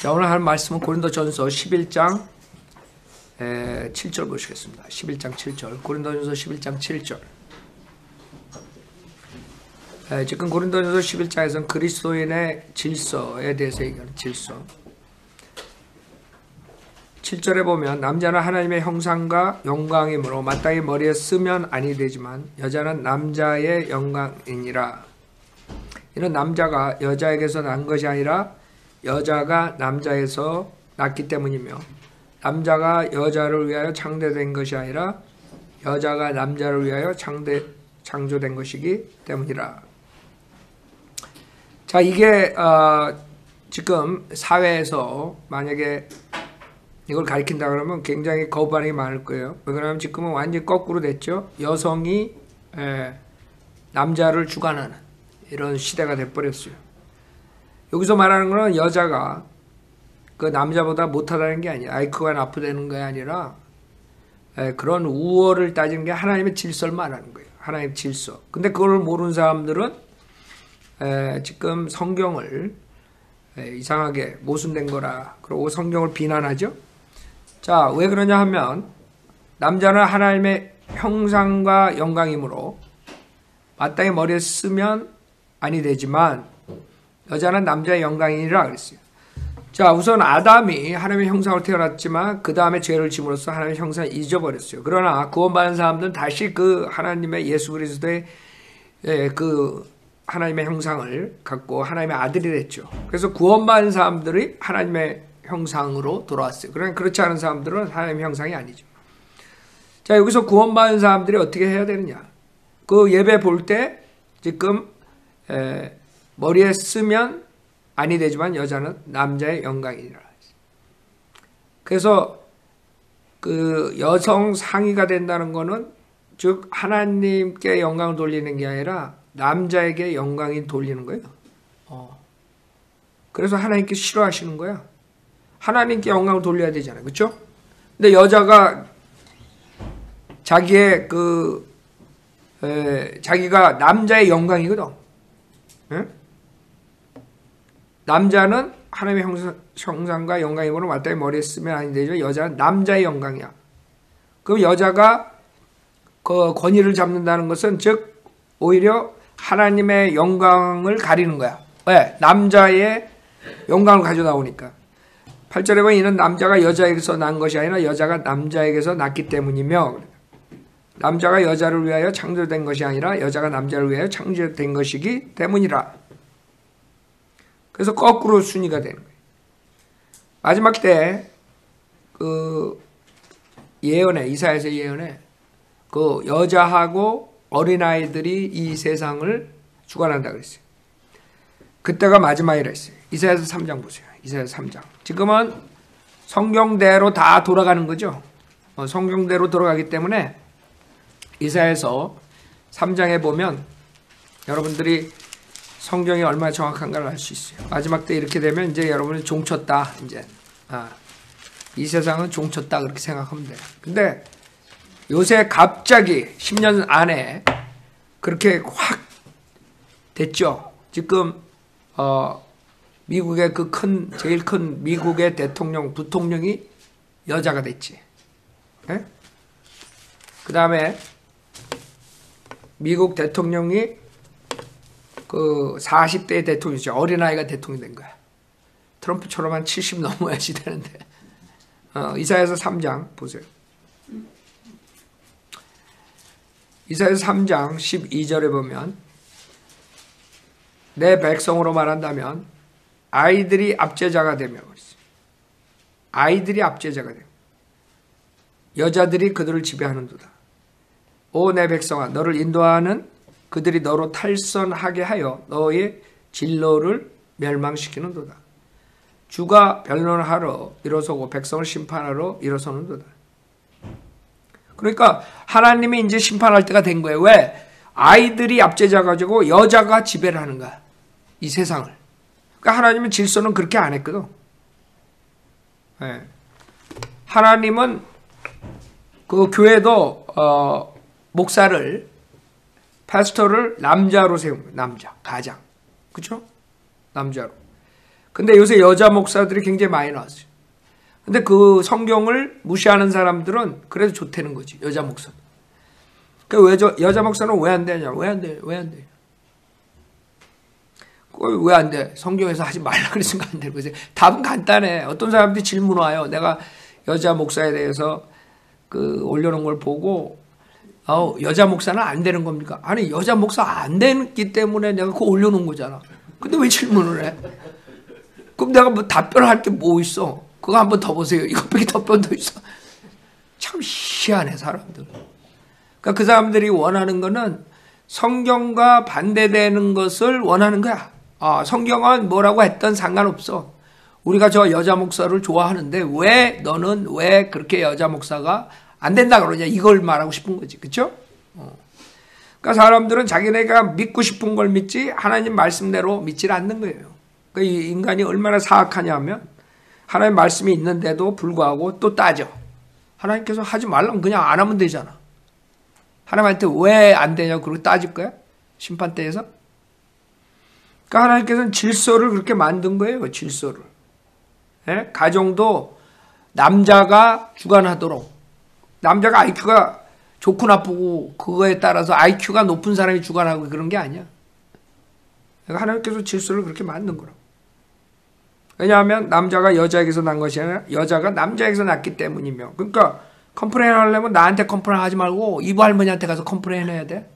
자, 오늘 할 말씀은 고린도전서 11장 7절 보시겠습니다. 11장 7절. 고린도전서 11장 7절. 지금 고린도전서 11장에서는 그리스도인의 질서에 대해서 얘기하는 질서. 7절에 보면 남자는 하나님의 형상과 영광이므로 마땅히 머리에 쓰면 아니 되지만 여자는 남자의 영광이니라. 이는 남자가 여자에게서 난 것이 아니라 여자가 남자에서 났기 때문이며 남자가 여자를 위하여 창조된 것이 아니라 여자가 남자를 위하여 창조된 것이기 때문이라. 자, 이게 지금 사회에서 만약에 이걸 가리킨다 그러면 굉장히 거부 반응이 많을 거예요. 왜냐하면 지금은 완전히 거꾸로 됐죠. 여성이 남자를 주관하는 이런 시대가 돼버렸어요. 여기서 말하는 거는 여자가 그 남자보다 못하다는 게 아니야. IQ가 나쁘다는 게 아니라 그런 우월을 따지는 게 하나님의 질서를 말하는 거예요. 하나님의 질서. 근데 그걸 모르는 사람들은 지금 성경을 이상하게 모순된 거라 그러고 성경을 비난하죠. 자, 왜 그러냐 하면 남자는 하나님의 형상과 영광이므로 마땅히 머리에 쓰면 아니 되지만 여자는 남자의 영광이니라 그랬어요. 자, 우선 아담이 하나님의 형상으로 태어났지만 그 다음에 죄를 짐으로써 하나님의 형상을 잊어버렸어요. 그러나 구원받은 사람들은 다시 그 하나님의 예수 그리스도의 그 하나님의 형상을 갖고 하나님의 아들이 됐죠. 그래서 구원받은 사람들이 하나님의 형상으로 돌아왔어요. 그러나 그렇지 않은 사람들은 하나님의 형상이 아니죠. 자, 여기서 구원받은 사람들이 어떻게 해야 되느냐. 그 예배 볼 때 지금 머리에 쓰면 아니 되지만 여자는 남자의 영광이니라. 그래서 그 여성 상위가 된다는 거는 즉 하나님께 영광을 돌리는 게 아니라 남자에게 영광이 돌리는 거예요. 그래서 하나님께 싫어하시는 거야. 하나님께 영광을 돌려야 되잖아요. 그렇죠? 근데 여자가 자기의 자기가 남자의 영광이거든. 응? 남자는 하나님의 형상과 영광이므로 마땅히 머리에 쓰면 아니 되죠. 여자는 남자의 영광이야. 그럼 여자가 그 권위를 잡는다는 것은 즉 오히려 하나님의 영광을 가리는 거야. 왜? 남자의 영광을 가져 나오니까. 8절에 보면 이는 남자가 여자에게서 난 것이 아니라 여자가 남자에게서 났기 때문이며 남자가 여자를 위하여 창조된 것이 아니라 여자가 남자를 위하여 창조된 것이기 때문이라. 그래서 거꾸로 순위가 되는 거예요. 마지막 때 그 예언에 이사야서 예언에 그 여자하고 어린아이들이 이 세상을 주관한다 그랬어요. 그때가 마지막이라 했어요. 이사야서 3장 보세요. 이사야서 3장. 지금은 성경대로 다 돌아가는 거죠. 성경대로 돌아가기 때문에 이사야서 3장에 보면 여러분들이 성경이 얼마나 정확한가를 알 수 있어요. 마지막 때 이렇게 되면 이제 여러분이 종쳤다. 이제 이 세상은 종쳤다 그렇게 생각하면 돼요. 근데 요새 갑자기 10년 안에 그렇게 확 됐죠. 지금 미국의 그 제일 큰 미국의 부통령이 여자가 됐지. 네? 그 다음에 미국 대통령이 그 40대 대통령이죠. 어린아이가 대통령이 된 거야. 트럼프처럼 한 70 넘어야지 되는데. 이사야서 3장 보세요. 이사야서 3장 12절에 보면 내 백성으로 말한다면 아이들이 압제자가 되며 아이들이 압제자가 되며 여자들이 그들을 지배하는도다. 오 내 백성아 너를 인도하는 그들이 너로 탈선하게 하여 너의 진로를 멸망시키는도다. 주가 변론하러 일어서고 백성을 심판하러 일어서는도다. 그러니까 하나님이 이제 심판할 때가 된 거예요. 왜? 아이들이 압제자 가지고 여자가 지배를 하는 거야. 이 세상을. 그러니까 하나님의 질서는 그렇게 안 했거든. 네. 하나님은 그 교회도 목사를 파스터를 남자로 세운 거예요. 남자, 가장. 그렇죠? 남자로. 근데 요새 여자 목사들이 굉장히 많이 나왔어요. 근데 그 성경을 무시하는 사람들은 그래도 좋다는 거지, 여자 목사. 여자 목사는 왜 안 되냐? 왜 안 돼? 왜 안 돼? 왜 안 돼? 성경에서 하지 말라 그랬으니까 안 되는 거지. 답은 간단해. 어떤 사람들이 질문 와요. 내가 여자 목사에 대해서 올려놓은 걸 보고, 여자 목사는 안 되는 겁니까? 아니, 여자 목사 안 되기 때문에 내가 그거 올려놓은 거잖아. 근데 왜 질문을 해? 그럼 내가 뭐 답변할 게 뭐 있어? 그거 한번 더 보세요. 이것밖에 답변 더 있어. 참 희한해, 사람들. 그러니까 그 사람들이 원하는 거는 성경과 반대되는 것을 원하는 거야. 성경은 뭐라고 했던 상관없어. 우리가 저 여자 목사를 좋아하는데 너는 왜 그렇게 여자 목사가 안 된다 그러냐, 이걸 말하고 싶은 거지. 그렇죠? 그러니까 사람들은 자기네가 믿고 싶은 걸 믿지 하나님 말씀대로 믿질 않는 거예요. 그러니까 이 인간이 얼마나 사악하냐 하면 하나님 말씀이 있는데도 불구하고 또 따져. 하나님께서 하지 말라면 그냥 안 하면 되잖아. 하나님한테 왜 안 되냐고 그러고 따질 거야? 심판대에서? 그러니까 하나님께서는 질서를 그렇게 만든 거예요. 질서를. 예? 가정도 남자가 주관하도록. 남자가 IQ가 좋고 나쁘고 그거에 따라서 IQ가 높은 사람이 주관하고 그런 게 아니야. 그러니까 하나님께서 질서를 그렇게 만든 거라고. 왜냐하면 남자가 여자에게서 난 것이 아니라 여자가 남자에게서 났기 때문이며. 그러니까 컴플레인 하려면 나한테 컴플레인 하지 말고 이부 할머니한테 가서 컴플레인 해야 돼.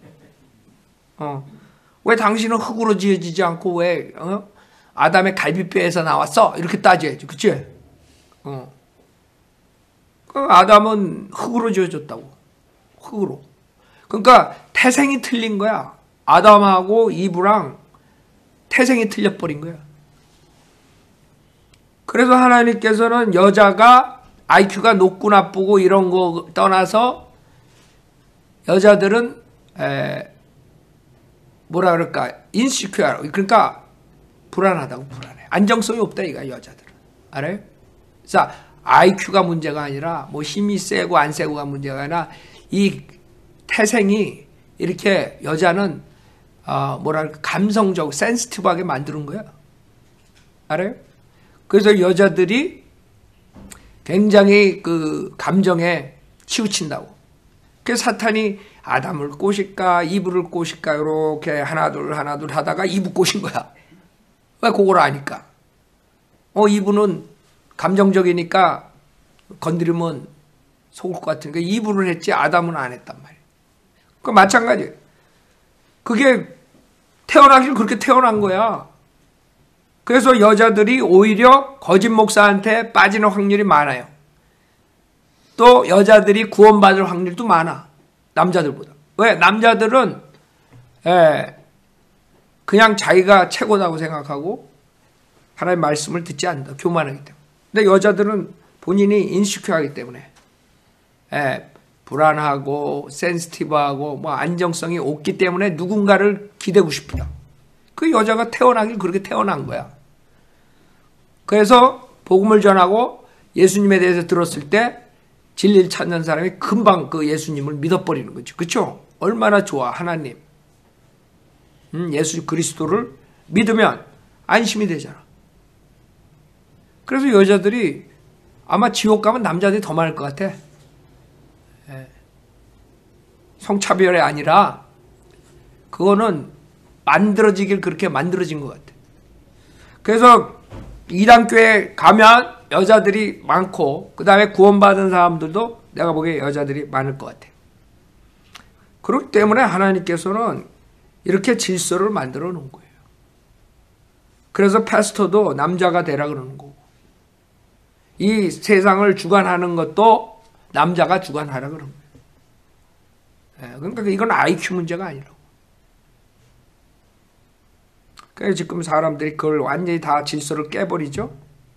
왜 당신은 흙으로 지어지지 않고 왜 아담의 갈비뼈에서 나왔어? 이렇게 따져야지. 그치? 아담은 흙으로 지어졌다고. 흙으로. 그러니까 태생이 틀린 거야. 아담하고 이브랑 태생이 틀려버린 거야. 그래서 하나님께서는 여자가 IQ가 높고 나쁘고 이런 거 떠나서 여자들은 뭐라 그럴까, 인시큐어, 그러니까 불안하다고. 불안해. 안정성이 없다 이거야, 여자들은. 알아요? 자, IQ가 문제가 아니라 뭐 힘이 세고 안 세고가 문제가 아니라 이 태생이 이렇게 여자는 뭐랄까 감성적, 센시티브하게 만드는 거야. 알아요? 그래서 여자들이 굉장히 그 감정에 치우친다고. 그래서 사탄이 아담을 꼬실까 이브를 꼬실까 이렇게 하나둘 하다가 이브 꼬신 거야. 왜? 그걸 아니까. 이브는 감정적이니까 건드리면 속을 것 같으니까 이브를 했지 아담은 안 했단 말이야. 그 마찬가지예요. 그게 태어나길 그렇게 태어난 거야. 그래서 여자들이 오히려 거짓 목사한테 빠지는 확률이 많아요. 또 여자들이 구원받을 확률도 많아. 남자들보다. 왜? 남자들은 그냥 자기가 최고다고 생각하고 하나님의 말씀을 듣지 않는다. 교만하기 때문에. 근데 여자들은 본인이 인시큐어하기 때문에 불안하고 센시티브하고 뭐 안정성이 없기 때문에 누군가를 기대고 싶다. 그 여자가 태어나길 그렇게 태어난 거야. 그래서 복음을 전하고 예수님에 대해서 들었을 때 진리를 찾는 사람이 금방 그 예수님을 믿어버리는 거죠. 그렇죠? 얼마나 좋아, 하나님. 예수 그리스도를 믿으면 안심이 되잖아. 그래서 여자들이 아마 지옥 가면 남자들이 더 많을 것 같아. 성차별이 아니라 그거는 만들어지길 그렇게 만들어진 것 같아. 그래서 이단교회 가면 여자들이 많고 그 다음에 구원받은 사람들도 내가 보기에 여자들이 많을 것 같아. 그렇기 때문에 하나님께서는 이렇게 질서를 만들어 놓은 거예요. 그래서 패스터도 남자가 되라 그러는 거고 이 세상을 주관하는 것도 남자가 주관하라 그러는 거예요. 그러니까 이건 IQ 문제가 아니라고. 그래서 지금 사람들이 그걸 완전히 다 질서를 깨버리죠.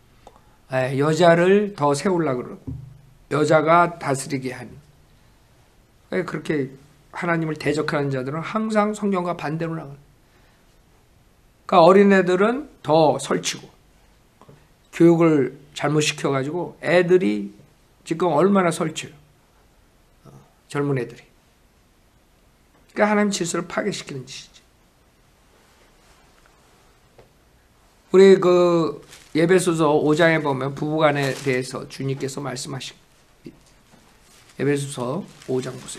여자를 더 세우려고 그러고 여자가 다스리게 하는. 그렇게 하나님을 대적하는 자들은 항상 성경과 반대로 나가요. 그러니까 어린애들은 더 설치고 교육을 잘못 시켜가지고 애들이 지금 얼마나 설쳐요. 젊은 애들이. 그러니까 하나님 질서를 파괴시키는 짓이죠. 우리 그 에베소서 5장에 보면 부부간에 대해서 주님께서 말씀하신 에베소서 5장 보세요.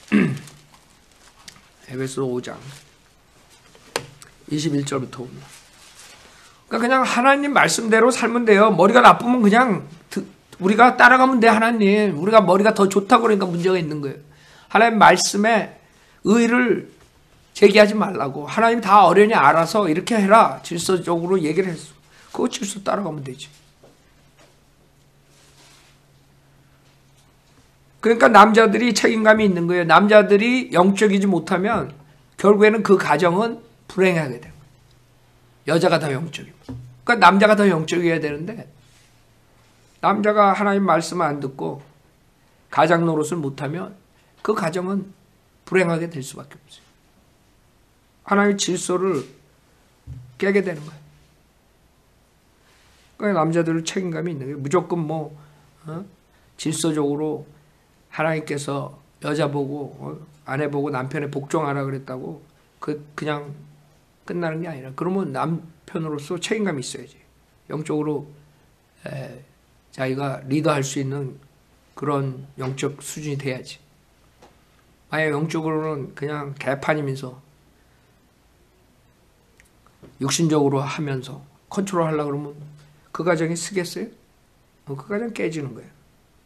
에베소서 5장 21절부터 봅니다. 그러니까 그냥 하나님 말씀대로 살면 돼요. 머리가 나쁘면 그냥 우리가 따라가면 돼. 하나님 우리가 머리가 더 좋다고 그러니까 문제가 있는 거예요. 하나님 말씀에 의의를 제기하지 말라고. 하나님 다 어련히 알아서 이렇게 해라 질서적으로 얘기를 했어. 그거 질서 따라가면 되지. 그러니까 남자들이 책임감이 있는 거예요. 남자들이 영적이지 못하면 결국에는 그 가정은 불행하게 돼요. 여자가 더 영적이고. 그러니까 남자가 더 영적이어야 되는데 남자가 하나님 말씀을 안 듣고 가장 노릇을 못하면 그 가정은 불행하게 될 수밖에 없어요. 하나님의 질서를 깨게 되는 거예요. 그러니까 남자들은 책임감이 있는 거예요. 무조건 질서적으로 하나님께서 여자 보고 아내 보고 남편에 복종하라 그랬다고 그냥 끝나는 게 아니라 그러면 남편으로서 책임감이 있어야지. 영적으로 자기가 리더할 수 있는 그런 영적 수준이 돼야지. 만약 영적으로는 그냥 개판이면서 육신적으로 하면서 컨트롤 하려고 그러면 그 가정이 쓰겠어요? 그 가정 깨지는 거예요.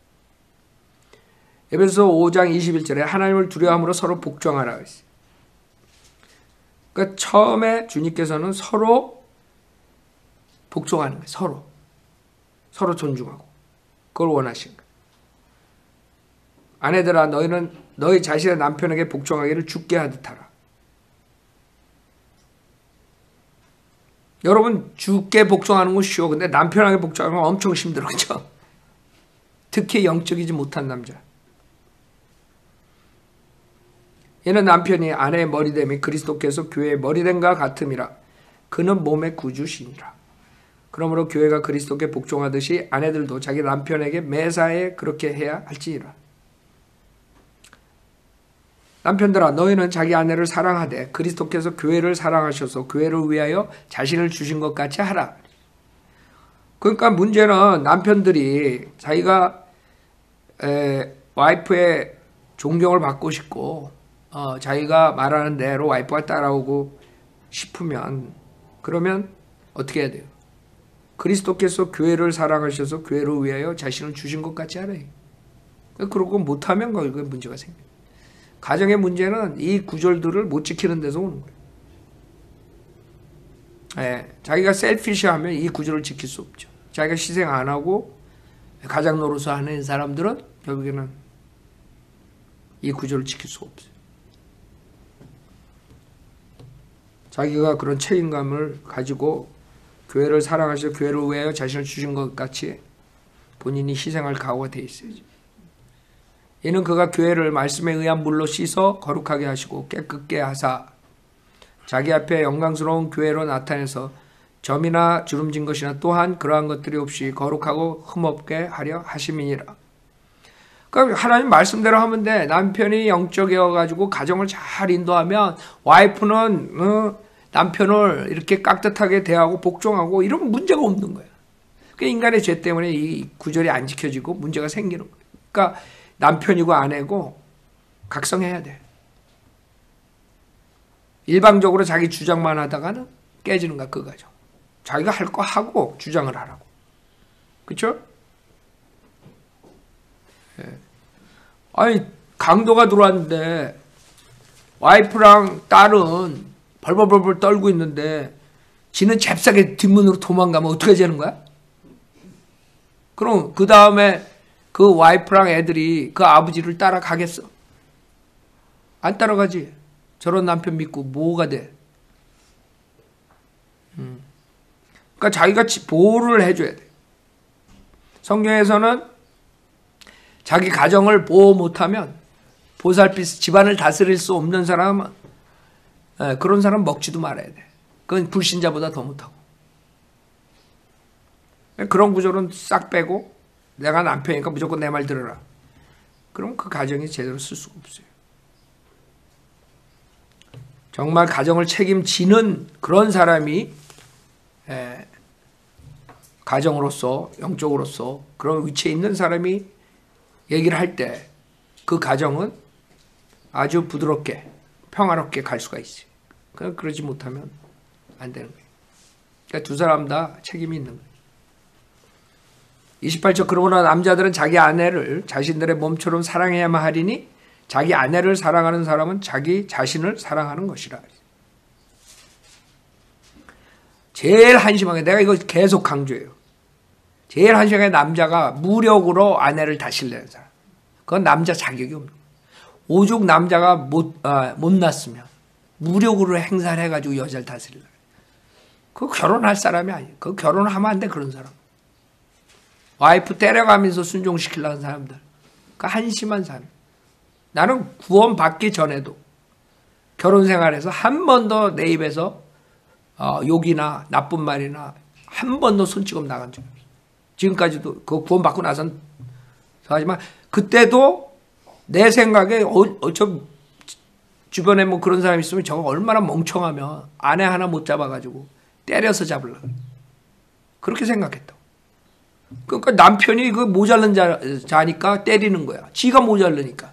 에베소서 5장 21절에 하나님을 두려워함으로 서로 복종하라 그랬어요. 그러니까 처음에 주님께서는 서로 복종하는 거예요. 서로 존중하고 그걸 원하신 거예요. 아내들아 너희는 너희 자신의 남편에게 복종하기를 주께 하듯 하라. 여러분 주께 복종하는 건 쉬워. 근데 남편에게 복종하는 건 엄청 힘들어. 그렇죠? 특히 영적이지 못한 남자. 이는 남편이 아내의 머리됨이 그리스도께서 교회의 머리됨과 같음이라. 그는 몸의 구주시니라. 그러므로 교회가 그리스도께 복종하듯이 아내들도 자기 남편에게 매사에 그렇게 해야 할지니라. 남편들아 너희는 자기 아내를 사랑하되 그리스도께서 교회를 사랑하셔서 교회를 위하여 자신을 주신 것 같이 하라. 그러니까 문제는 남편들이 자기가 와이프의 존경을 받고 싶고 자기가 말하는 대로 와이프가 따라오고 싶으면 그러면 어떻게 해야 돼요? 그리스도께서 교회를 사랑하셔서 교회를 위하여 자신을 주신 것 같이 하래. 그러고 못하면 그게 문제가 생겨요. 가정의 문제는 이 구절들을 못 지키는 데서 오는 거예요. 자기가 셀피시하면 이 구절을 지킬 수 없죠. 자기가 희생 안 하고 가장 노릇을 하는 사람들은 결국에는 이 구절을 지킬 수 없어요. 자기가 그런 책임감을 가지고 교회를 사랑하셔서 교회를 위하여 자신을 주신 것 같이 본인이 희생할 각오가 돼 있어야지. 이는 그가 교회를 말씀에 의한 물로 씻어 거룩하게 하시고 깨끗게 하사 자기 앞에 영광스러운 교회로 나타내서 점이나 주름진 것이나 또한 그러한 것들이 없이 거룩하고 흠없게 하려 하심이니라. 그러니까 하나님 말씀대로 하면 돼. 남편이 영적이어가지고 가정을 잘 인도하면 와이프는 남편을 이렇게 깍듯하게 대하고 복종하고 이런 문제가 없는 거야. 그 인간의 죄 때문에 이 구절이 안 지켜지고 문제가 생기는 거야. 그러니까 남편이고 아내고 각성해야 돼. 일방적으로 자기 주장만 하다가는 깨지는 거야, 그 가정. 자기가 할 거 하고 주장을 하라고. 그렇죠? 아니 강도가 들어왔는데 와이프랑 딸은 벌벌벌벌 떨고 있는데 지는 잽싸게 뒷문으로 도망가면 어떻게 되는 거야? 그럼 그 다음에 그 와이프랑 애들이 그 아버지를 따라가겠어? 안 따라가지. 저런 남편 믿고 뭐가 돼? 그러니까 자기가 보호를 해줘야 돼. 성경에서는 자기 가정을 보호 못하면 보살피 집안을 다스릴 수 없는 사람은 그런 사람 먹지도 말아야 돼. 그건 불신자보다 더 못하고. 그런 구조는 싹 빼고 내가 남편이니까 무조건 내 말 들어라. 그럼 그 가정이 제대로 쓸 수가 없어요. 정말 가정을 책임지는 그런 사람이 가정으로서 영적으로서 그런 위치에 있는 사람이 얘기를 할 때 그 가정은 아주 부드럽게 평화롭게 갈 수가 있어요. 그러지 못하면 안 되는 거예요. 그러니까 두 사람 다 책임이 있는 거예요. 28절 그러나 남자들은 자기 아내를 자신들의 몸처럼 사랑해야만 하리니 자기 아내를 사랑하는 사람은 자기 자신을 사랑하는 것이라. 제일 한심하게 내가 이거 계속 강조해요. 제일 한심하게 남자가 무력으로 아내를 다스리는 사람. 그건 남자 자격이 없는 거예요. 오죽 남자가 못났으면 무력으로 행사를 해가지고 여자를 다스리려고. 그거 결혼할 사람이 아니에요. 그거 결혼하면 안 돼 그런 사람. 와이프 때려가면서 순종시키려는 사람들. 그 한심한 사람. 나는 구원받기 전에도 결혼 생활에서 한 번도 내 입에서 욕이나 나쁜 말이나 한 번도 손찌검 나간 적이 없어요. 지금까지도 그 구원받고 나선 하지만 그때도 내 생각에 저 주변에 뭐 그런 사람이 있으면 저거 얼마나 멍청하면 아내 하나 못 잡아가지고 때려서 잡으려고 그렇게 생각했다고. 그러니까 남편이 그 모자른 자니까 때리는 거야. 지가 모자르니까.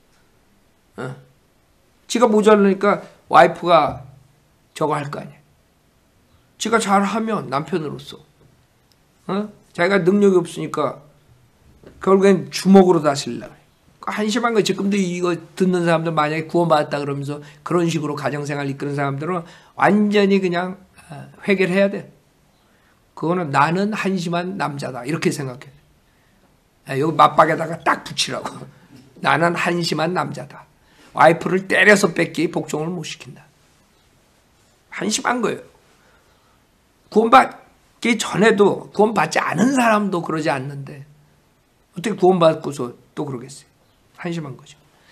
지가 모자르니까 와이프가 저거 할 거 아니야. 지가 잘하면 남편으로서 자기가 능력이 없으니까 결국엔 주먹으로 다스리려고. 한심한 거. 지금도 이거 듣는 사람들 만약에 구원받았다 그러면서 그런 식으로 가정생활 이끄는 사람들은 완전히 그냥 회개를 돼. 그거는 나는 한심한 남자다 이렇게 생각해. 여기 맞박에다가 딱 붙이라고. 나는 한심한 남자다. 와이프를 때려서 뺏기 복종을 못 시킨다. 한심한 거예요. 구원받기 전에도 구원받지 않은 사람도 그러지 않는데 어떻게 구원받고서 또 그러겠어요. 한심한 거죠.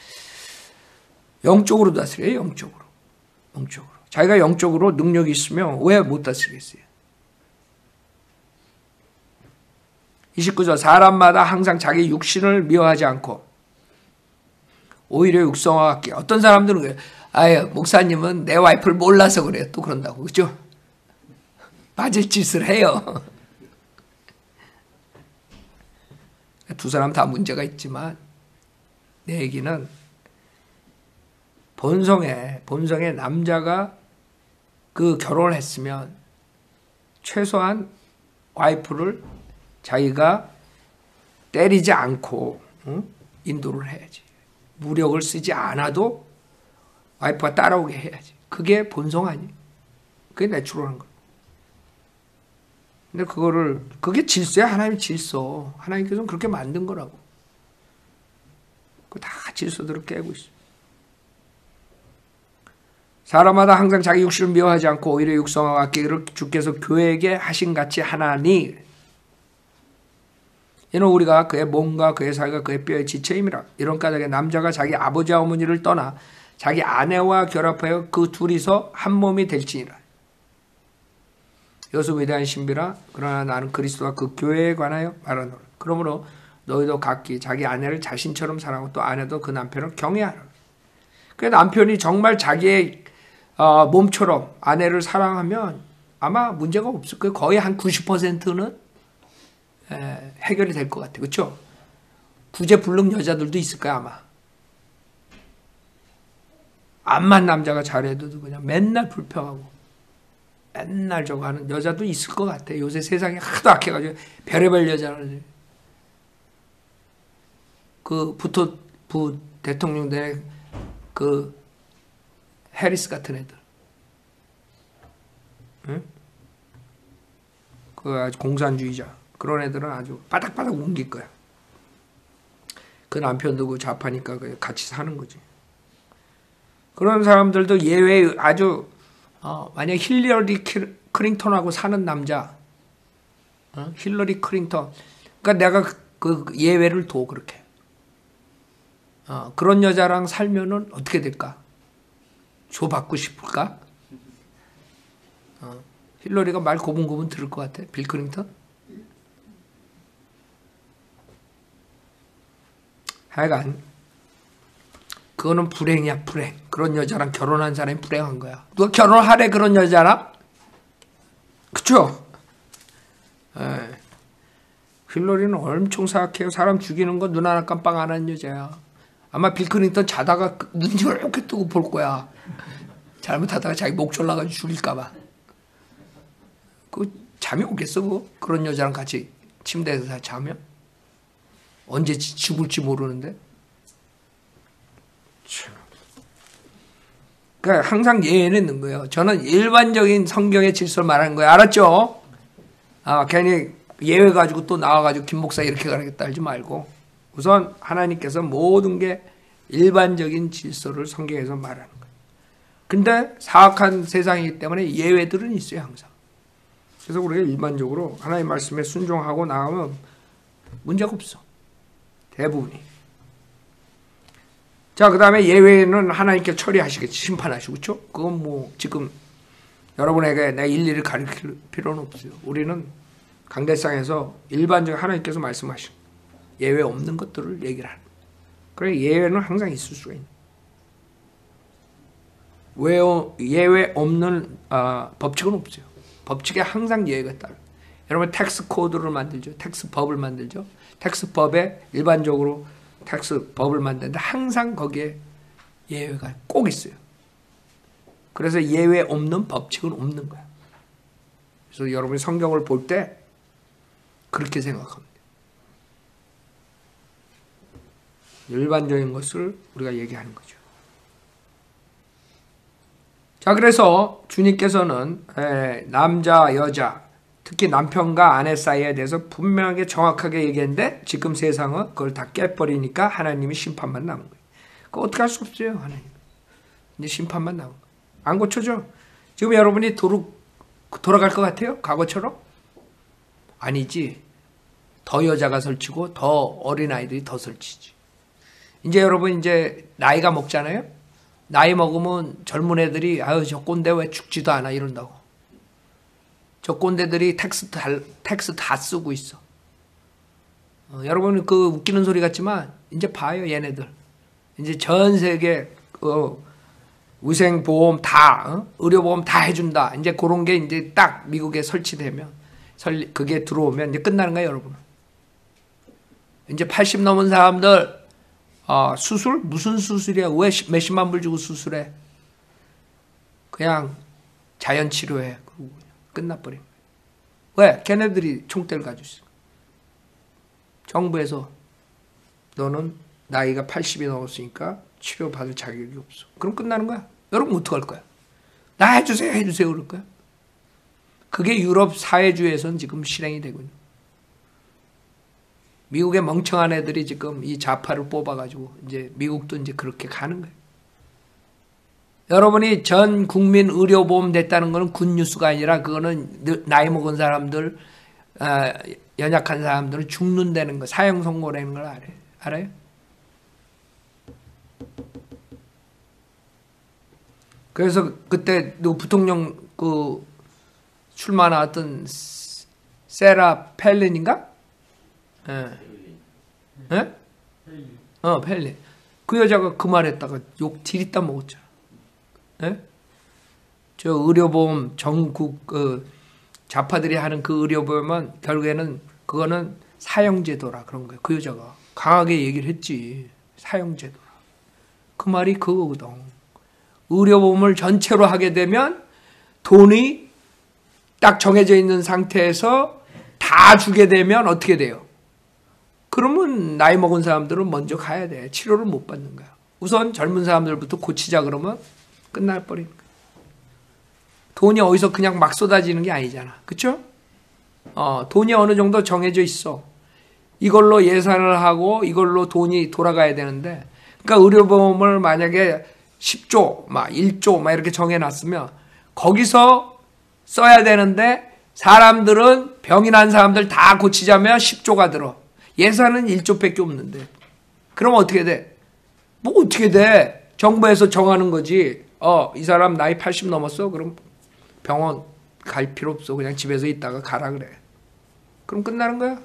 영적으로 다스려요. 영적으로. 자기가 영적으로 능력이 있으면 왜 못 다스리겠어요. 29절 사람마다 항상 자기 육신을 미워하지 않고 오히려 육성화 같게. 어떤 사람들은 그래요. 아유 목사님은 내 와이프를 몰라서 그래요. 또 그런다고. 그렇죠? 맞을 짓을 해요. 두 사람 다 문제가 있지만 내 얘기는 본성에 남자가 그 결혼을 했으면 최소한 와이프를 자기가 때리지 않고 인도를 해야지. 무력을 쓰지 않아도 와이프가 따라오게 해야지. 그게 본성 아니에요. 그게 내추럴한 거예요. 근데 그게 질서야. 하나님의 질서. 하나님께서는 그렇게 만든 거라고. 다 질서대로 깨고 있어요. 사람마다 항상 자기 육신을 미워하지 않고 오히려 육성화 같기를 주께서 교회에게 하신 같이 하나니 이는 우리가 그의 몸과 그의 살과 그의 뼈의 지체임이라. 이런 까닭에 남자가 자기 아버지와 어머니를 떠나 자기 아내와 결합하여 그 둘이서 한 몸이 될지니라. 이것은 위대한 신비라. 그러나 나는 그리스도와 그 교회에 관하여 말하노라. 그러므로 너희도 각기 자기 아내를 자신처럼 사랑하고 또 아내도 그 남편을 경외하라. 그 남편이 정말 자기의 몸처럼 아내를 사랑하면 아마 문제가 없을 거예요. 거의 한 90%는 해결이 될 것 같아요. 그렇죠? 구제불능 여자들도 있을 거야 아마. 암만 남자가 잘해도 그냥 맨날 불평하고 맨날 저거 하는 여자도 있을 것 같아. 요새 세상이 하도 악해가지고 별의별 여자를. 그 부 대통령 된 그 해리스 같은 애들. 응? 그 아주 공산주의자. 그런 애들은 아주 바닥바닥 옮길 거야. 그 남편도 그 좌파니까 같이 사는 거지. 그런 사람들도 예외 아주 만약 힐러리 클린턴하고 사는 남자, 힐러리 클린턴, 그러니까 내가 그 예외를 둬 그렇게. 그런 여자랑 살면은 어떻게 될까? 줘 받고 싶을까? 힐러리가 말 고분고분 들을 것 같아. 빌 클린턴? 하여간 그거는 불행이야, 불행. 그런 여자랑 결혼한 사람이 불행한 거야. 누가 결혼하래 그런 여자랑? 그쵸? 힐러리는 엄청 사악해요. 사람 죽이는 거 눈 하나 깜빡 안 하는 여자야. 아마 빌 클린턴 자다가 눈 이렇게 뜨고 볼 거야. 잘못하다가 자기 목 졸라가지고 죽일까봐. 그 잠이 오겠어? 그런 여자랑 같이 침대에서 다 자면? 언제 죽을지 모르는데. 그러니까 항상 예외는 있는 거예요. 저는 일반적인 성경의 질서를 말하는 거예요. 알았죠? 괜히 예외 가지고 또 나와가지고 김 목사 이렇게 가겠다 하지 말고 우선 하나님께서 모든 게 일반적인 질서를 성경에서 말하는 거예요. 근데 사악한 세상이기 때문에 예외들은 있어요, 항상. 그래서 우리가 일반적으로 하나님 말씀에 순종하고 나가면 문제가 없어. 대부분이. 자, 그 다음에 예외는 하나님께 처리하시겠지. 심판하시고, 그렇죠? 그건 뭐 지금 여러분에게 내가 일일이 가르칠 필요는 없어요. 우리는 강대상에서 일반적으로 하나님께서 말씀하신 예외 없는 것들을 얘기를 하는 거예요. 그래, 예외는 항상 있을 수가 있는 거예요. 예외 없는 법칙은 없어요. 법칙에 항상 예외가 따라요. 여러분 텍스 코드를 만들죠. 텍스 법을 만들죠. 텍스 법에 일반적으로 텍스 법을 만드는데 항상 거기에 예외가 꼭 있어요. 그래서 예외 없는 법칙은 없는 거야. 그래서 여러분이 성경을 볼 때 그렇게 생각합니다. 일반적인 것을 우리가 얘기하는 거죠. 자, 그래서 주님께서는 남자, 여자, 특히 남편과 아내 사이에 대해서 분명하게 정확하게 얘기했는데 지금 세상은 그걸 다 깨버리니까 하나님이 심판만 남은 거예요. 그거 어떻게 할 수 없어요, 하나님. 이제 심판만 남은 거예요. 안 고쳐져. 지금 여러분이 돌아갈 것 같아요? 과거처럼? 아니지. 더 여자가 설치고 더 어린아이들이 더 설치지. 이제 여러분 이제 나이가 먹잖아요? 나이 먹으면 젊은 애들이 아유 저 꼰대 왜 죽지도 않아 이런다고. 저 꼰대들이 텍스 다 쓰고 있어. 여러분 그 웃기는 소리 같지만 이제 봐요 얘네들. 이제 전 세계 위생보험 다 의료보험 다 해준다. 이제 그런 게 이제 딱 미국에 설치되면 그게 들어오면 이제 끝나는 거예요 여러분. 이제 80 넘은 사람들 수술? 무슨 수술이야? 왜 몇십만 불 주고 수술해? 그냥 자연치료해. 그러고 끝나버린 거예요. 왜? 걔네들이 총대를 가지고 있어. 정부에서 너는 나이가 80이 넘었으니까 치료받을 자격이 없어. 그럼 끝나는 거야. 여러분 어떡할 거야? 나 해주세요 그럴 거야. 그게 유럽 사회주의에서는 지금 실행이 되군요. 미국의 멍청한 애들이 지금 이 좌파를 뽑아가지고 이제 미국도 이제 그렇게 가는 거예요. 여러분이 전 국민 의료보험 됐다는 거는 굿뉴스가 아니라 그거는 나이 먹은 사람들, 연약한 사람들은 죽는다는 거, 사형 선고라는 걸 알아요? 그래서 그때 누구 부통령 출마 나왔던 세라 팰린인가? 예? 팰린. 그 여자가 그 말했다가 욕 디리다 먹었잖아. 예? 저 의료보험 전국 좌파들이 하는 그 의료보험은 결국에는 그거는 사형제도라 그런 거예요. 그 여자가 강하게 얘기를 했지. 사형제도라. 그 말이 그거거든. 의료보험을 전체로 하게 되면 돈이 딱 정해져 있는 상태에서 다 주게 되면 어떻게 돼요? 그러면 나이 먹은 사람들은 먼저 가야 돼. 치료를 못 받는 거야. 우선 젊은 사람들부터 고치자 그러면 끝날버리는 거야. 돈이 어디서 그냥 막 쏟아지는 게 아니잖아. 그쵸? 돈이 어느 정도 정해져 있어. 이걸로 예산을 하고 이걸로 돈이 돌아가야 되는데 그러니까 의료보험을 만약에 10조, 1조 이렇게 정해놨으면 거기서 써야 되는데 사람들은 병이 난 사람들 다 고치자면 10조가 들어. 예산은 1조밖에 없는데. 그럼 어떻게 돼? 뭐 어떻게 돼? 정부에서 정하는 거지. 이 사람 나이 80 넘었어? 그럼 병원 갈 필요 없어. 그냥 집에서 있다가 가라 그래. 그럼 끝나는 거야.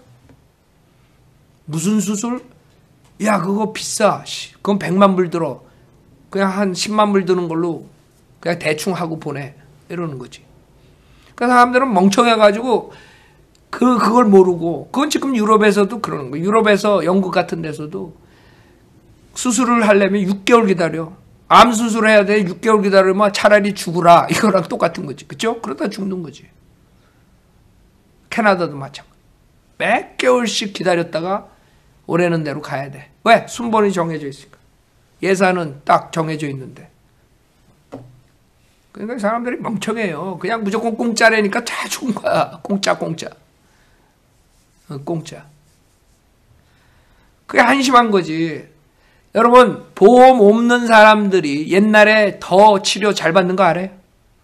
무슨 수술? 야 그거 비싸. 그건 100만 불 들어. 그냥 한 10만 불 드는 걸로 그냥 대충 하고 보내. 이러는 거지. 그러니까 사람들은 멍청해가지고 그걸 모르고, 그건 지금 유럽에서도 그러는 거예요. 유럽에서, 영국 같은 데서도 수술을 하려면 6개월 기다려. 암 수술해야 돼. 6개월 기다리면 차라리 죽으라. 이거랑 똑같은 거지. 그쵸? 그러다 죽는 거지. 캐나다도 마찬가지. 몇 개월씩 기다렸다가 오래는 대로 가야 돼. 왜? 순번이 정해져 있으니까. 예산은 딱 정해져 있는데. 그러니까 사람들이 멍청해요. 그냥 무조건 공짜라니까 다 죽은 거야. 공짜. 공짜. 그게 한심한 거지. 여러분, 보험 없는 사람들이 옛날에 더 치료 잘 받는 거 알아요?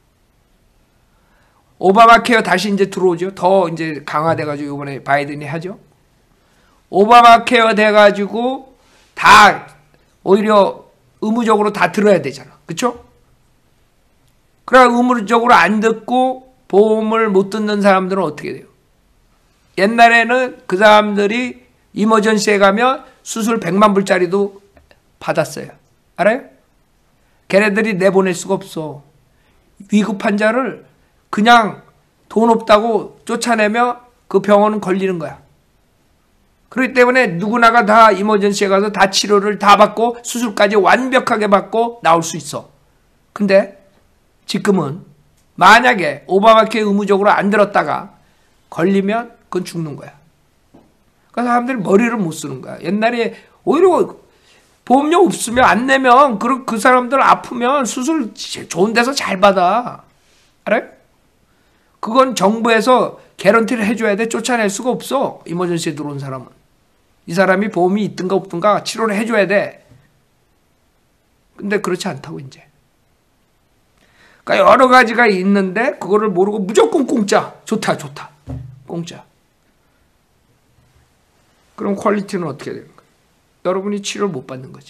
오바마 케어 다시 이제 들어오죠. 더 이제 강화돼가지고 이번에 바이든이 하죠. 오바마 케어 돼가지고 다 오히려 의무적으로 다 들어야 되잖아. 그쵸? 그래, 의무적으로 안 듣고 보험을 못 듣는 사람들은 어떻게 돼요? 옛날에는 그 사람들이 이머전시에 가면 수술 100만 불짜리도 받았어요. 알아요? 걔네들이 내보낼 수가 없어. 위급 환자를 그냥 돈 없다고 쫓아내면 그 병원은 걸리는 거야. 그렇기 때문에 누구나가 다 이머전시에 가서 다 치료를 다 받고 수술까지 완벽하게 받고 나올 수 있어. 근데 지금은 만약에 오바마케어 의무적으로 안 들었다가 걸리면 그건 죽는 거야. 그러니까 사람들이 머리를 못 쓰는 거야. 옛날에 오히려 보험료 없으면 안 내면 그 사람들 아프면 수술 좋은 데서 잘 받아. 알아요? 그건 정부에서 개런티를 해줘야 돼. 쫓아낼 수가 없어. 이머전시에 들어온 사람은. 이 사람이 보험이 있든가 없든가 치료를 해줘야 돼. 근데 그렇지 않다고 이제. 그러니까 여러 가지가 있는데 그거를 모르고 무조건 공짜. 좋다. 공짜. 그럼 퀄리티는 어떻게 되는 거야? 여러분이 치료를 못 받는 거지.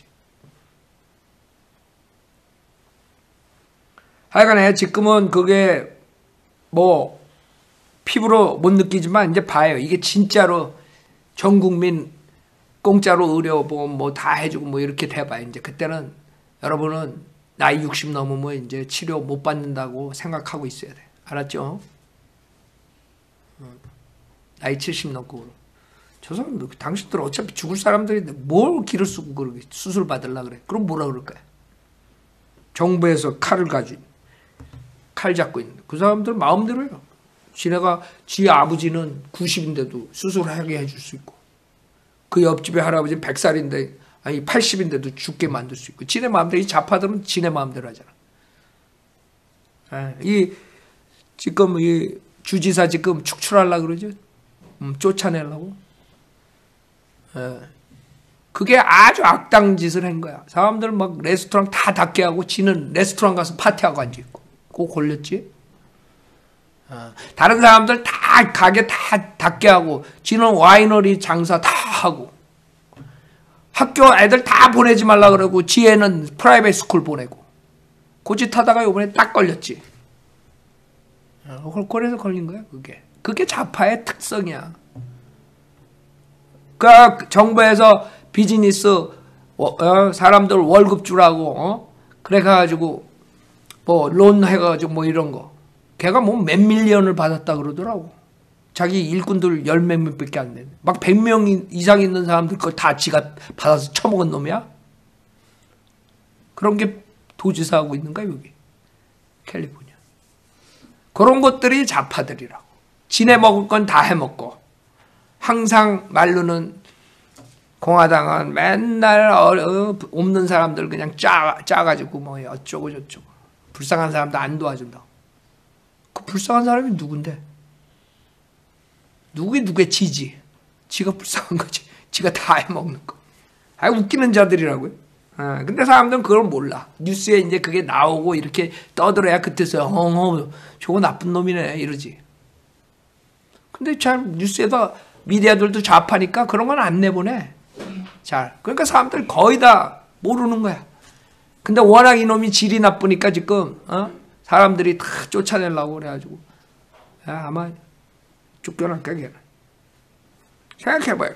하여간에 지금은 그게 뭐 피부로 못 느끼지만 이제 봐요. 이게 진짜로 전 국민 공짜로 의료보험 뭐 다 해주고 뭐 이렇게 돼봐요. 이제 그때는 여러분은 나이 60 넘으면 이제 치료 못 받는다고 생각하고 있어야 돼. 알았죠? 나이 70 넘고. 저 사람, 당신들 어차피 죽을 사람들인데 뭘 기를 쓰고 그러게 수술 받으려고 그래. 그럼 뭐라 그럴까요? 정부에서 칼을 가지고 칼 잡고 있는데 그 사람들 마음대로요. 지네가 지 아버지는 90인데도 수술하게 해줄 수 있고 그 옆집에 할아버지는 100살인데 아니 80인데도 죽게 만들 수 있고 지네 마음대로. 이 좌파들은 지네 마음대로 하잖아. 지금 이 주지사 지금 축출하려고 그러죠. 쫓아내려고. 그게 아주 악당 짓을 한 거야. 사람들 막 레스토랑 다 닫게 하고 지는 레스토랑 가서 파티하고 앉아있고. 그거 걸렸지? 다른 사람들 다 가게 다 닫게 하고 지는 와이너리 장사 다 하고 학교 애들 다 보내지 말라 그러고 지혜는 프라이빗 스쿨 보내고 고짓하다가 이번에 딱 걸렸지. 그래서 걸린 거야 그게 좌파의 특성이야. 그러니까 정부에서 비즈니스 사람들 월급 주라고 그래가지고 뭐 론 해가지고 뭐 이런 거 걔가 뭐 몇 밀리언을 받았다 그러더라고. 자기 일꾼들 10몇 밖에 안 되네. 막 100명 이상 있는 사람들 거 다 지가 받아서 처먹은 놈이야. 그런 게 도지사하고 있는 거야 여기 캘리포니아. 그런 것들이 좌파들이라고. 지네 먹을 건 다 해먹고 항상 말로는 공화당은 맨날 없는 사람들 그냥 짜가지고 뭐 어쩌고 저쩌고 불쌍한 사람도 안 도와준다. 그 불쌍한 사람이 누군데? 누구의 지지? 지가 불쌍한 거지. 지가 다 해먹는 거. 웃기는 자들이라고요. 근데 사람들은 그걸 몰라. 뉴스에 이제 그게 나오고 이렇게 떠들어야 그때서야 저거 나쁜 놈이네 이러지. 근데 잘 뉴스에다 미디어들도 좌파니까 그런 건 안 내보내. 잘. 그러니까 사람들 거의 다 모르는 거야. 근데 워낙 이놈이 질이 나쁘니까 지금 사람들이 다 쫓아내려고 그래가지고 아마 쫓겨날 거야 걔는. 생각해봐요.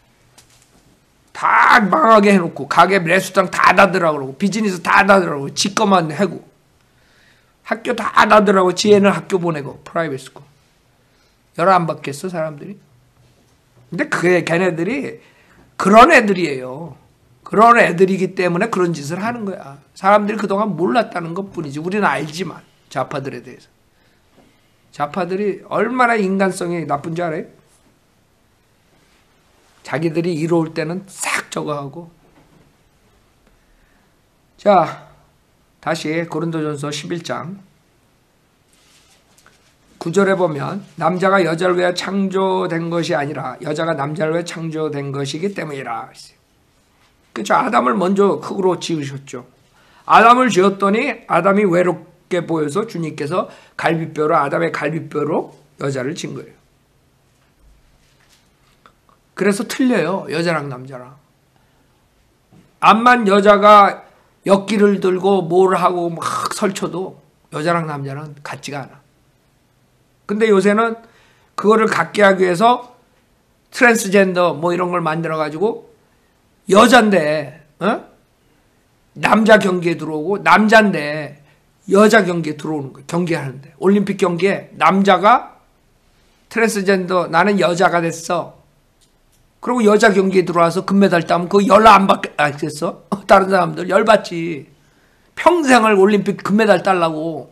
다 망하게 해놓고 가게 레스토랑 다 닫으라고 그러고 비즈니스 다 닫으라고 지 것만 하고 학교 다 닫으라고 지혜는 학교 보내고 프라이빗 스쿨. 열 안 받겠어 사람들이? 근데 그게 걔네들이 그런 애들이에요. 그런 애들이기 때문에 그런 짓을 하는 거야. 사람들이 그동안 몰랐다는 것뿐이지. 우리는 알지만 좌파들에 대해서. 좌파들이 얼마나 인간성이 나쁜지 알아요? 자기들이 이로울 때는 싹 저거 하고. 자, 다시 고린도전서 11장 9절에 보면 남자가 여자를 위해 창조된 것이 아니라 여자가 남자를 위해 창조된 것이기 때문이라. 그렇죠. 아담을 먼저 흙으로 지으셨죠. 아담을 지었더니 아담이 외롭게 보여서 주님께서 갈비뼈로 아담의 갈비뼈로 여자를 진 거예요. 그래서 틀려요. 여자랑 남자랑. 암만 여자가 역기를 들고 뭘 하고 막 설쳐도 여자랑 남자랑 같지가 않아. 근데 요새는 그거를 갖게 하기 위해서 트랜스젠더 뭐 이런 걸 만들어가지고 여잔데 남자 경기에 들어오고 남잔데 여자 경기에 들어오는 거예요. 경기하는데 올림픽 경기에 남자가 트랜스젠더 나는 여자가 됐어. 그리고 여자 경기에 들어와서 금메달 따면 그거 열 안 받겠어? 다른 사람들 열 받지. 평생을 올림픽 금메달 따려고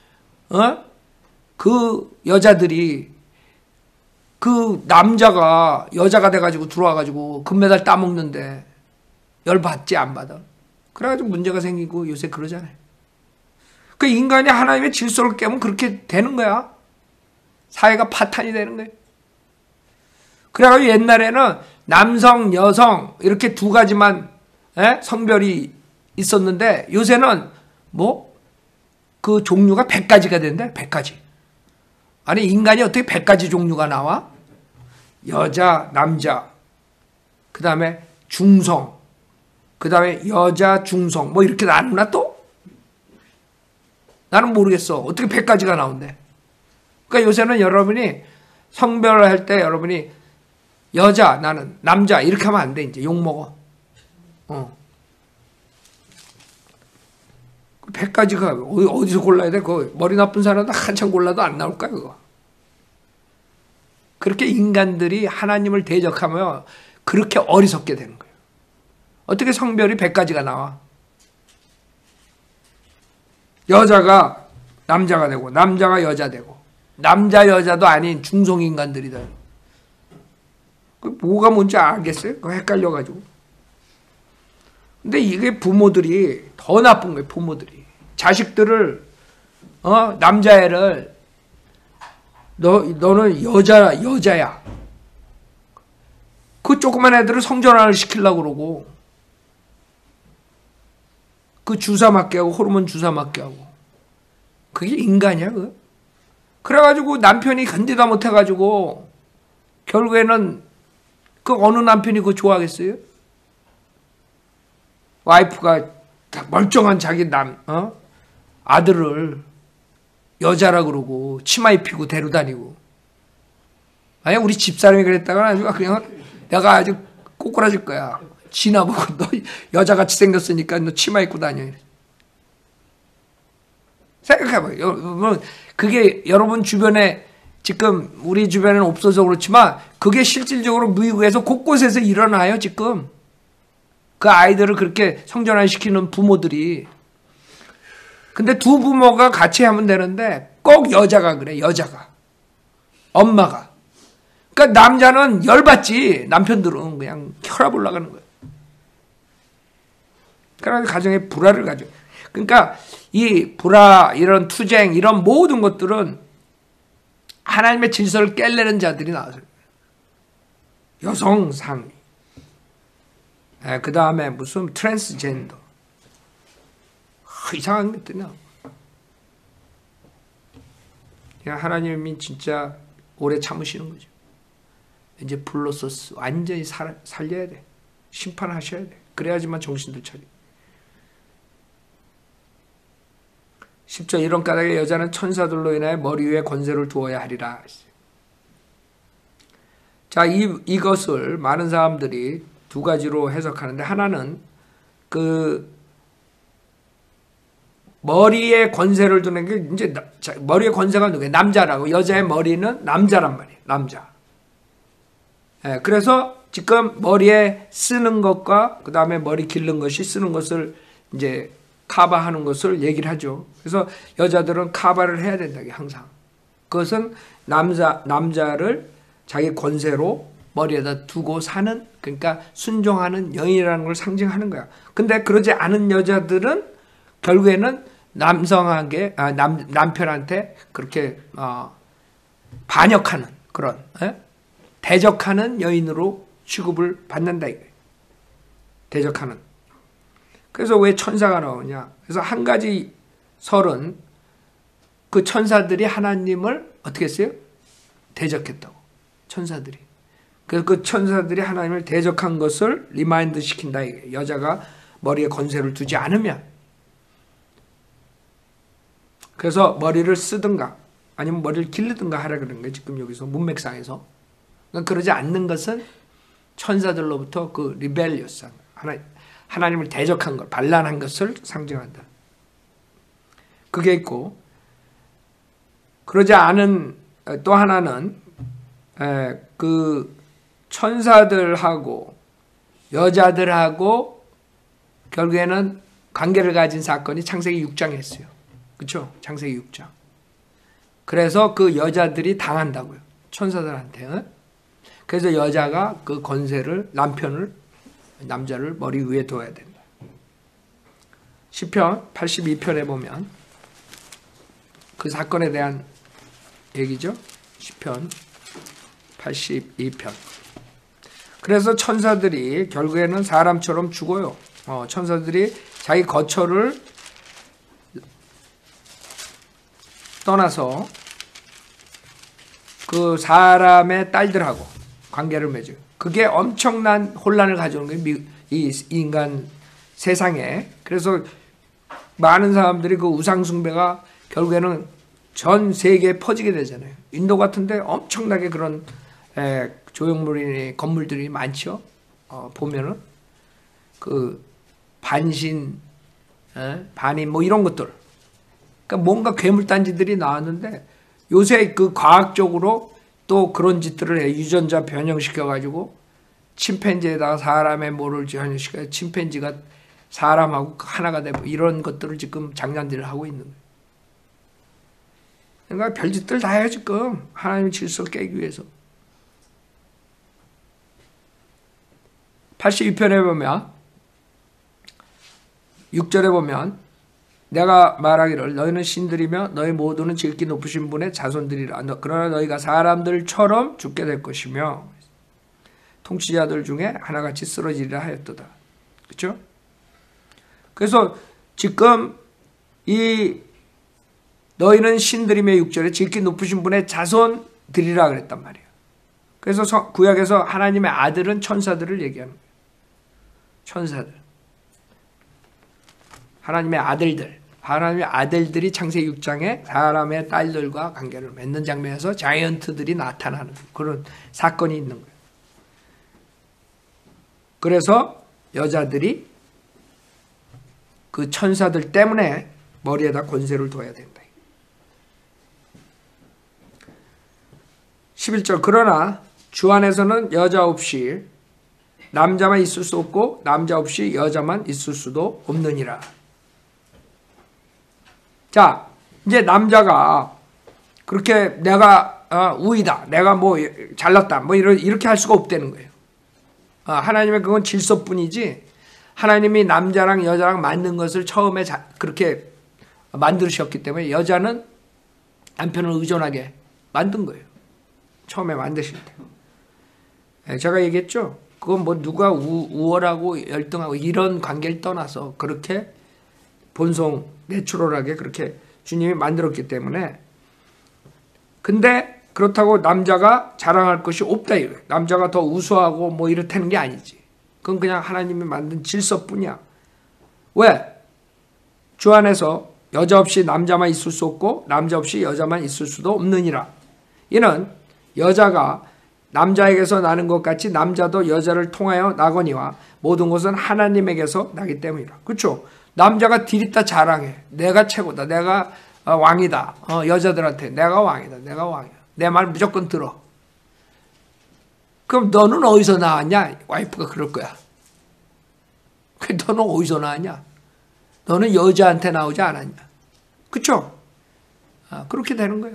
그 여자들이 그 남자가 여자가 돼가지고 들어와가지고 금메달 따먹는데 열 받지 안 받아. 그래가지고 문제가 생기고 요새 그러잖아요. 그 인간이 하나님의 질서를 깨면 그렇게 되는 거야. 사회가 파탄이 되는 거예요. 그래가지고 옛날에는 남성, 여성 이렇게 두 가지만 성별이 있었는데 요새는 뭐 그 종류가 100가지가 된대. 100가지. 아니 인간이 어떻게 100가지 종류가 나와? 여자, 남자, 그 다음에 중성, 그 다음에 여자, 중성 뭐 이렇게 나누나 또? 나는 모르겠어. 어떻게 100가지가 나온대. 그러니까 요새는 여러분이 성별을 할 때 여러분이 여자, 나는 남자 이렇게 하면 안 돼. 이제 욕먹어. 100가지가 어디서 골라야 돼? 그 머리 나쁜 사람도 한참 골라도 안 나올까 그거. 그렇게 인간들이 하나님을 대적하며 그렇게 어리석게 되는 거예요. 어떻게 성별이 100가지가 나와? 여자가 남자가 되고 남자가 여자 되고 남자 여자도 아닌 중성인간들이다. 뭐가 뭔지 알겠어요? 그거 헷갈려가지고. 근데 이게 부모들이 더 나쁜 거예요. 부모들이 자식들을 남자애를 너는 여자야. 그 조그만 애들을 성전환을 시키려고 그러고 그 주사 맞게 하고 호르몬 주사 맞게 하고 그게 인간이야 그거? 그래가지고 남편이 견디다 못해가지고 결국에는 그 어느 남편이 그거 좋아하겠어요? 와이프가 멀쩡한 자기 아들을 여자라 그러고 치마 입히고 데려다니고. 아니 우리 집사람이 그랬다가 아주 그냥 내가 아주 꼬꾸라질 거야. 지나보고 너 여자같이 생겼으니까 너 치마 입고 다녀. 생각해봐요. 여러분 그게 여러분 주변에 지금 우리 주변에는 없어서 그렇지만 그게 실질적으로 미국에서 곳곳에서 일어나요 지금. 그 아이들을 그렇게 성전환시키는 부모들이. 근데 두 부모가 같이 하면 되는데 꼭 여자가 그래. 여자가. 엄마가. 그러니까 남자는 열받지. 남편들은 그냥 혈압 올라가는 거예요. 그러니까 가정에 불화를 가져. 그러니까 이 불화, 이런 투쟁, 이런 모든 것들은 하나님의 질서를 깰려는 자들이 나와서 여성 상위. 그 다음에 무슨 트랜스젠더. 이상한 것들이 나와. 하나님이 진짜 오래 참으시는 거죠. 이제 불로서 완전히 살려야 돼. 심판하셔야 돼. 그래야지만 정신도 차려. 10절 이런 까닭에 여자는 천사들로 인하여 머리 위에 권세를 두어야 하리라. 자, 이것을 많은 사람들이 두 가지로 해석하는데 하나는 그 머리에 권세를 두는 게 이제 머리에 권세가 누구예요? 남자라고. 여자의 머리는 남자란 말이에요. 남자. 예, 그래서 지금 머리에 쓰는 것과 그 다음에 머리 기른 것이 쓰는 것을 이제 카바하는 것을 얘기를 하죠. 그래서 여자들은 카바를 해야 된다. 항상. 그것은 남자를 자기 권세로 머리에다 두고 사는, 그러니까 순종하는 여인이라는 걸 상징하는 거야. 근데 그러지 않은 여자들은 결국에는 남편한테 그렇게 반역하는 그런 대적하는 여인으로 취급을 받는다 이거예요. 대적하는. 그래서 왜 천사가 나오냐? 그래서 한 가지 설은 그 천사들이 하나님을 어떻게 했어요? 대적했다고. 천사들이. 그래서 그 천사들이 하나님을 대적한 것을 리마인드 시킨다 이거예요. 여자가 머리에 권세를 두지 않으면. 그래서 머리를 쓰든가 아니면 머리를 기르든가 하라 그러는 거예요. 지금 여기서 문맥상에서. 그러니까 그러지 않는 것은 천사들로부터 그 리벨리어스 하나님을 대적한 것, 반란한 것을 상징한다. 그게 있고, 그러지 않은 또 하나는 그 천사들하고 여자들하고 결국에는 관계를 가진 사건이 창세기 6장에 있어요. 그렇죠? 창세기 6장. 그래서 그 여자들이 당한다고요. 천사들한테. 그래서 여자가 그 권세를 남자를 머리 위에 둬야 된다. 시편 82편에 보면 그 사건에 대한 얘기죠. 시편 82편. 그래서 천사들이 결국에는 사람처럼 죽어요. 천사들이 자기 거처를 떠나서 그 사람의 딸들하고 관계를 맺어요. 그게 엄청난 혼란을 가져오는 거예요. 이 인간 세상에. 그래서 많은 사람들이 그 우상숭배가 결국에는 전 세계에 퍼지게 되잖아요. 인도 같은데 엄청나게 그런 조형물이나 건물들이 많죠. 보면은 그 반신, 반인 뭐 이런 것들. 그러니까 뭔가 괴물단지들이 나왔는데 요새 그 과학적으로 또 그런 짓들을 해. 유전자 변형시켜가지고 침팬지에다가 사람의 모를 변형시켜서 침팬지가 사람하고 하나가 되고 이런 것들을 지금 장난들을 하고 있는 거예요. 그러니까 별짓들 다 해요 지금. 하나님의 질서를 깨기 위해서. 82편에 보면 6절에 보면 내가 말하기를 너희는 신들이며 너희 모두는 지극히 높으신 분의 자손들이라. 그러나 너희가 사람들처럼 죽게 될 것이며 통치자들 중에 하나같이 쓰러지리라 하였도다. 그렇죠? 그래서 지금 이 너희는 신들이며 6절에 지극히 높으신 분의 자손들이라 그랬단 말이에요. 그래서 구약에서 하나님의 아들은 천사들을 얘기하는 거예요. 천사들. 하나님의 아들들. 하나님의 아들들이 창세기 6장에 사람의 딸들과 관계를 맺는 장면에서 자이언트들이 나타나는 그런 사건이 있는 거예요. 그래서 여자들이 그 천사들 때문에 머리에다 권세를 둬야 된다. 11절 그러나 주 안에서는 여자 없이 남자만 있을 수 없고 남자 없이 여자만 있을 수도 없느니라. 자, 이제 남자가 그렇게 내가 우위다, 내가 뭐 잘났다, 뭐 이렇게 할 수가 없다는 거예요. 하나님의 그건 질서뿐이지 하나님이 남자랑 여자랑 만든 것을 처음에 그렇게 만드셨기 때문에 여자는 남편을 의존하게 만든 거예요. 처음에 만드실 때. 제가 얘기했죠. 그건 뭐 누가 우월하고 열등하고 이런 관계를 떠나서 그렇게 본성 내추럴하게 그렇게 주님이 만들었기 때문에. 근데 그렇다고 남자가 자랑할 것이 없다 이거예요. 남자가 더 우수하고 뭐 이렇다는 게 아니지. 그건 그냥 하나님이 만든 질서뿐이야. 왜? 주 안에서 여자 없이 남자만 있을 수 없고 남자 없이 여자만 있을 수도 없느니라. 이는 여자가 남자에게서 나는 것 같이 남자도 여자를 통하여 나거니와 모든 것은 하나님에게서 나기 때문이라. 그렇죠? 남자가 디립다 자랑해. 내가 최고다. 내가 왕이다. 여자들한테 내가 왕이다. 내가 왕이야. 내 말 무조건 들어. 그럼 너는 어디서 나왔냐? 와이프가 그럴 거야. 너는 어디서 나왔냐? 너는 여자한테 나오지 않았냐? 그렇죠? 그렇게 되는 거예요.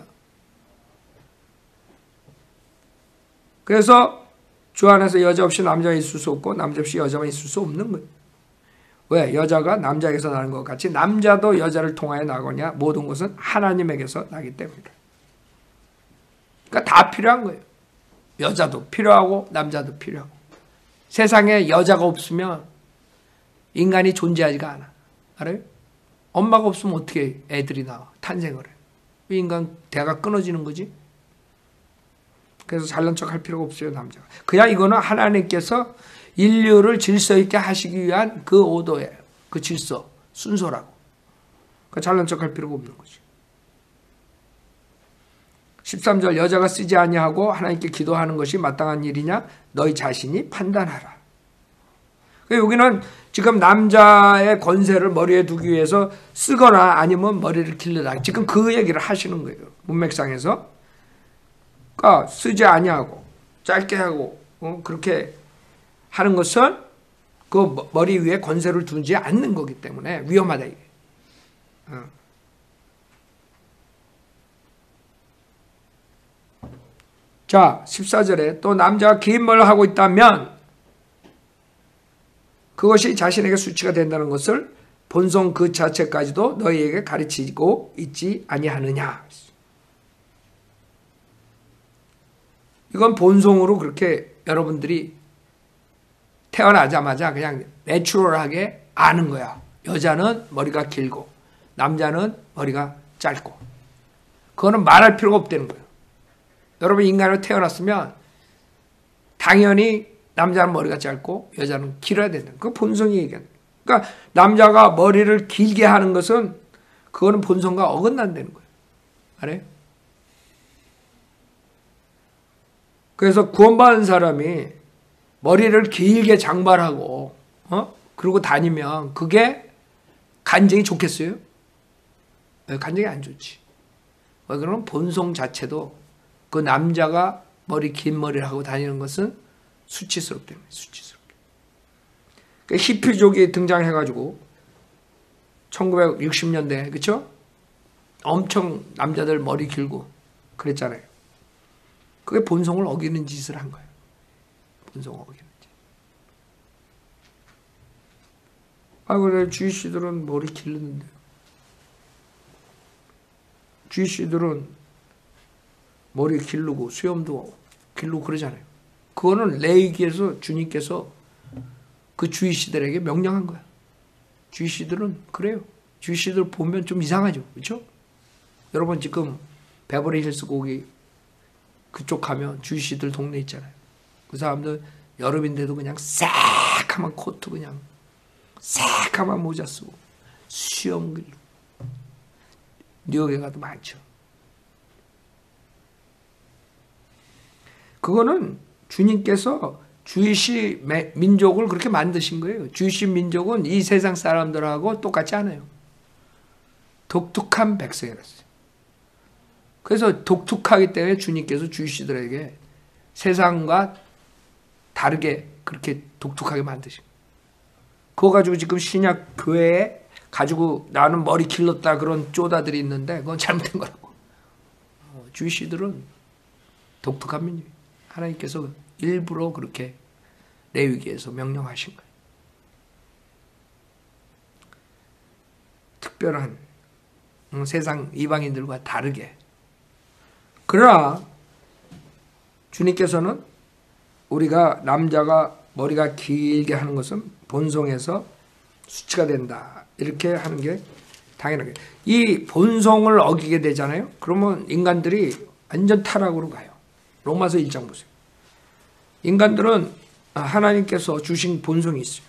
그래서 주 안에서 여자 없이 남자가 있을 수 없고 남자 없이 여자만 있을 수 없는 거예요. 왜? 여자가 남자에게서 나는 것 같이 남자도 여자를 통하여 나거냐? 모든 것은 하나님에게서 나기 때문이다. 그러니까 다 필요한 거예요. 여자도 필요하고 남자도 필요하고. 세상에 여자가 없으면 인간이 존재하지가 않아. 알아요? 엄마가 없으면 어떻게 애들이 나와? 탄생을 해. 인간 대가 끊어지는 거지. 그래서 잘난 척 할 필요가 없어요, 남자가. 그냥 이거는 하나님께서 인류를 질서 있게 하시기 위한 그 오도예요. 그 질서, 순서라고. 그러니까 잘난 척 할 필요가 없는 거지. 13절 여자가 쓰지 아니하고 하나님께 기도하는 것이 마땅한 일이냐? 너희 자신이 판단하라. 여기는 지금 남자의 권세를 머리에 두기 위해서 쓰거나 아니면 머리를 길르다. 지금 그 얘기를 하시는 거예요. 문맥상에서. 그러니까 쓰지 아니하고 짧게 하고 그렇게 하는 것은 그 머리 위에 권세를 두지 않는 거기 때문에 위험하다 이게. 자 14절에 또 남자가 긴 머리를 하고 있다면 그것이 자신에게 수치가 된다는 것을 본성 그 자체까지도 너희에게 가르치고 있지 아니하느냐. 이건 본성으로 그렇게 여러분들이 태어나자마자 그냥 내추럴하게 아는 거야. 여자는 머리가 길고 남자는 머리가 짧고. 그거는 말할 필요가 없다는 거예요. 여러분 인간으로 태어났으면 당연히 남자는 머리가 짧고 여자는 길어야 된다. 그 본성이 얘기하는 거예요. 그러니까 남자가 머리를 길게 하는 것은 그거는 본성과 어긋난다는 거예요. 알아요? 그래서 구원받은 사람이 머리를 길게 장발하고 그러고 다니면 그게 간증이 좋겠어요? 간증이 안 좋지. 왜 그러면 본성 자체도 그 남자가 긴 머리를 하고 다니는 것은 수치스럽다. 수치스럽게. 그러니까 히피족이 등장해가지고 1960년대 그렇죠? 엄청 남자들 머리 길고 그랬잖아요. 그게 본성을 어기는 짓을 한 거예요. 본성을 어기는 짓. 그래 주이씨들은 머리 기르는데요. 주이씨들은 머리 기르고 수염도 기르고 그러잖아요. 그거는 레위기에서 주님께서 그 주이씨들에게 명령한 거야. 주이씨들은 그래요. 주이씨들 보면 좀 이상하죠. 그렇죠? 여러분 지금 베버리 힐스 거기 그쪽 가면 주이씨들 동네 있잖아요. 그 사람들 여름인데도 그냥 새카만 코트 그냥 새카만 모자 쓰고 수염 길고 뉴욕에 가도 많죠. 그거는 주님께서 주이시 민족을 그렇게 만드신 거예요. 주이시 민족은 이 세상 사람들하고 똑같지 않아요. 독특한 백성이었어요. 그래서 독특하기 때문에 주님께서 주이시들에게 세상과 다르게 그렇게 독특하게 만드신 거예요. 그거 가지고 지금 신약 교회에 가지고 나는 머리 길렀다 그런 쪼다들이 있는데 그건 잘못된 거라고. 주이시들은 독특한 민족이에요. 하나님께서 일부러 그렇게 레위기에서 명령하신 거예요. 특별한 세상 이방인들과 다르게. 그러나 주님께서는 우리가 남자가 머리가 길게 하는 것은 본성에서 수치가 된다. 이렇게 하는 게 당연하게. 이 본성을 어기게 되잖아요. 그러면 인간들이 완전 타락으로 가요. 로마서 1장 보세요. 인간들은 하나님께서 주신 본성이 있어요.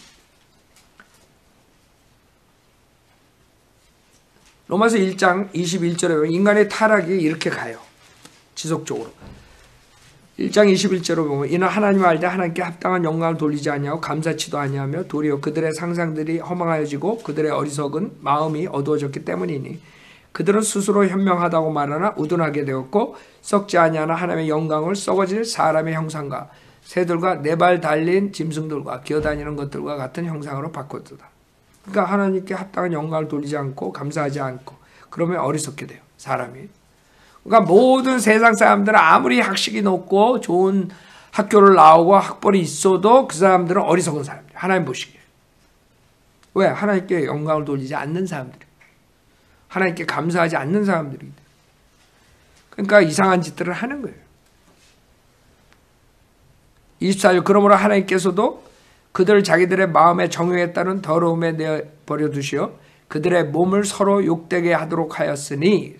로마서 1장 21절에 보면 인간의 타락이 이렇게 가요. 지속적으로. 1장 21절로 보면 이는 하나님 알되 하나님께 합당한 영광을 돌리지 아니하고 감사치도 아니하며 도리어 그들의 상상들이 허망하여지고 그들의 어리석은 마음이 어두워졌기 때문이니 그들은 스스로 현명하다고 말하나 우둔하게 되었고 썩지 아니하나 하나님의 영광을 썩어질 사람의 형상과 새들과 네 발 달린 짐승들과 기어다니는 것들과 같은 형상으로 바꿨도다. 그러니까 하나님께 합당한 영광을 돌리지 않고 감사하지 않고 그러면 어리석게 돼요. 사람이. 그러니까 모든 세상 사람들은 아무리 학식이 높고 좋은 학교를 나오고 학벌이 있어도 그 사람들은 어리석은 사람들. 하나님 보시기에. 왜? 하나님께 영광을 돌리지 않는 사람들. 하나님께 감사하지 않는 사람들이기 때문에. 그러니까 이상한 짓들을 하는 거예요. 24절 그러므로 하나님께서도 그들 자기들의 마음의 정욕에 따른 더러움에 내버려 두시어 그들의 몸을 서로 욕되게 하도록 하였으니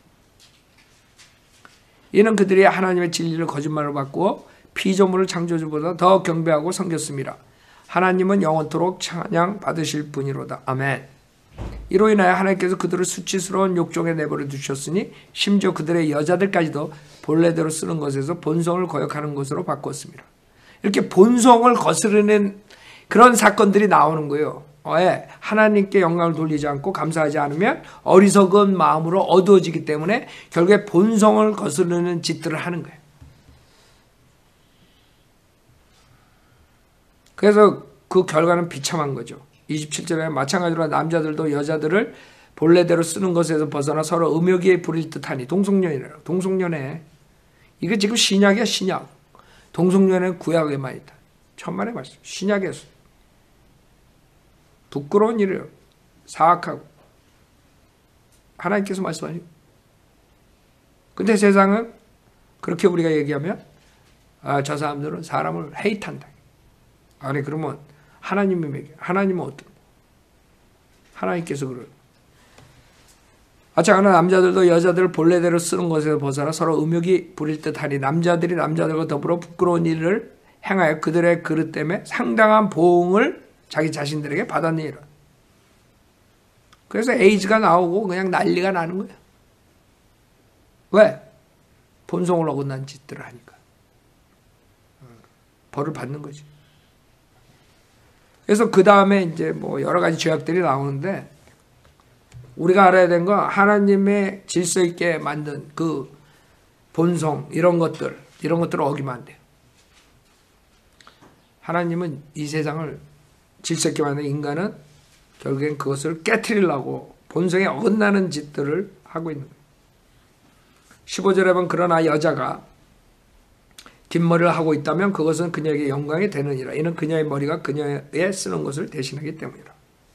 이는 그들이 하나님의 진리를 거짓말로 바꾸어 피조물을 창조주보다 더 경배하고 섬겼습니다. 하나님은 영원토록 찬양 받으실 분이로다. 아멘. 이로 인하여 하나님께서 그들을 수치스러운 욕종에 내버려 두셨으니 심지어 그들의 여자들까지도 본래대로 쓰는 것에서 본성을 거역하는 것으로 바꿨습니다. 이렇게 본성을 거스르는 그런 사건들이 나오는 거예요. 왜? 하나님께 영광을 돌리지 않고 감사하지 않으면 어리석은 마음으로 어두워지기 때문에 결국에 본성을 거스르는 짓들을 하는 거예요. 그래서 그 결과는 비참한 거죠. 27절에 마찬가지로 남자들도 여자들을 본래대로 쓰는 것에서 벗어나 서로 음욕에 부릴 듯하니 동성연애라. 동성연애. 이게 지금 신약이야, 신약. 동성연애는 구약에만 있다. 천만의 말씀. 신약에서. 부끄러운 일이에요. 사악하고. 하나님께서 말씀하시고. 근데 세상은 그렇게 우리가 얘기하면 저 사람들은 사람을 헤이트한다. 아니 그러면 하나님은 어떤? 하나님께서 그래요. 아차하나 남자들도 여자들을 본래대로 쓰는 것에서 벗어나 서로 음욕이 부릴 듯하니 남자들이 남자들과 더불어 부끄러운 일을 행하여 그들의 그릇 때문에 상당한 보응을 자기 자신들에게 받았느니라. 그래서 에이즈가 나오고 그냥 난리가 나는 거야. 왜? 본성을 어긋난 짓들을 하니까. 벌을 받는 거지. 그래서 그 다음에 이제 뭐 여러 가지 죄악들이 나오는데 우리가 알아야 되는 건 하나님의 질서 있게 만든 그 본성 이런 것들을 어기면 안 돼요. 하나님은 이 세상을 질서 있게 만든 인간은 결국엔 그것을 깨트리려고 본성에 어긋나는 짓들을 하고 있는 거예요. 15절에 보면 그러나 여자가 긴 머리를 하고 있다면 그것은 그녀에게 영광이 되느니라. 이는 그녀의 머리가 그녀의 쓰는 것을 대신하기 때문이라.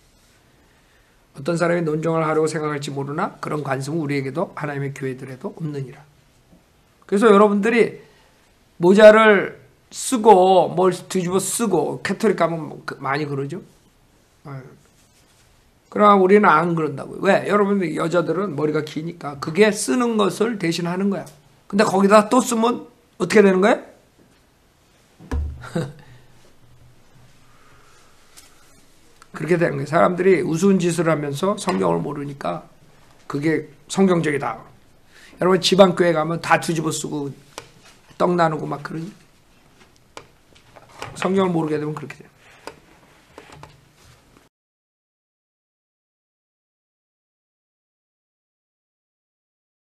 어떤 사람이 논정을 하려고 생각할지 모르나 그런 관심은 우리에게도 하나님의 교회들에도 없느니라. 그래서 여러분들이 모자를 쓰고 뭘 뒤집어 쓰고 캐토릭 가면 많이 그러죠. 그러나 우리는 안 그런다고요. 왜? 여러분들 여자들은 머리가 기니까 그게 쓰는 것을 대신하는 거야. 근데 거기다 또 쓰면 어떻게 되는 거야? 그렇게 되는 거예요. 사람들이 우스운 짓을 하면서 성경을 모르니까 그게 성경적이다. 여러분 지방교회 가면 다 뒤집어 쓰고 떡 나누고 막 그러니 성경을 모르게 되면 그렇게 돼요.